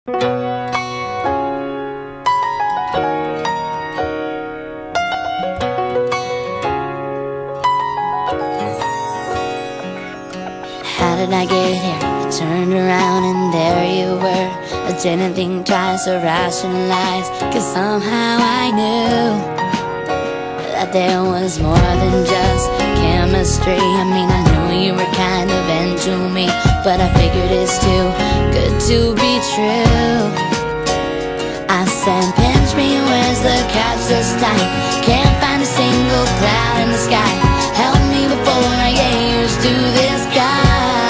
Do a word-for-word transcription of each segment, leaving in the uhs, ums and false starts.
How did I get here? I turned around and there you were. I didn't think twice or rationalize, cause somehow I knew that there was more than just chemistry. I mean, I knew you were kind of into me, but I figured it's too good to be true. I said, pinch me, where's the catch this time? Can't find a single cloud in the sky. Help me before I get used to this guy.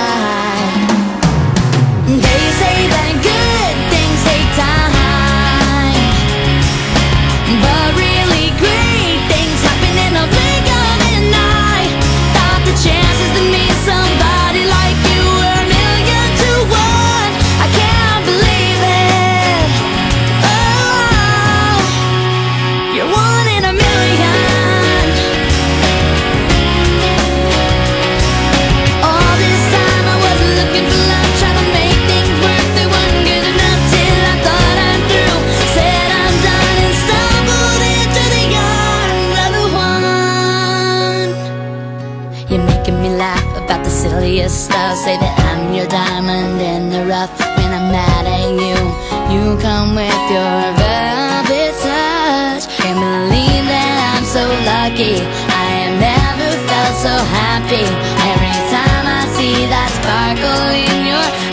They say that good things take time, but really great things happen in a blink of an eye. Thought the chances to meet somebody like you were a million to one. I can't believe it. Oh, you're one in a million. All this time I wasn't looking for love, trying to make things work. They weren't good enough till I thought I'm through. Said I'm done and stumbled into the arms of the one. You're making me laugh about the silliest stuff. Say that I'm your diamond in the rough. When I'm mad at you, you come with your velvet touch. Can't believe that I'm so lucky. I have never felt so happy. Every time I see that sparkle in your